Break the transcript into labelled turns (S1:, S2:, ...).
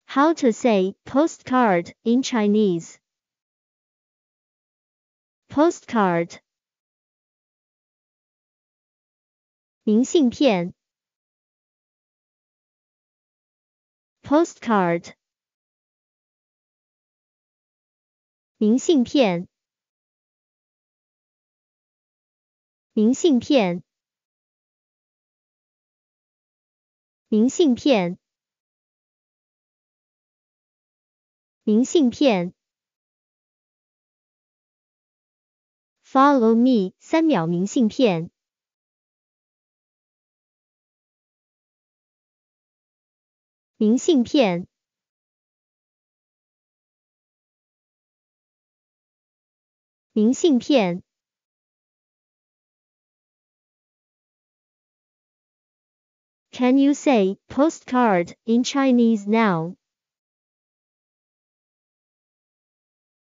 S1: How to say postcard in Chinese? Postcard 明信片 Postcard 明信片明信片明信片明信片 Follow me 3秒明信片明信片明信片 Can you say postcard in Chinese now?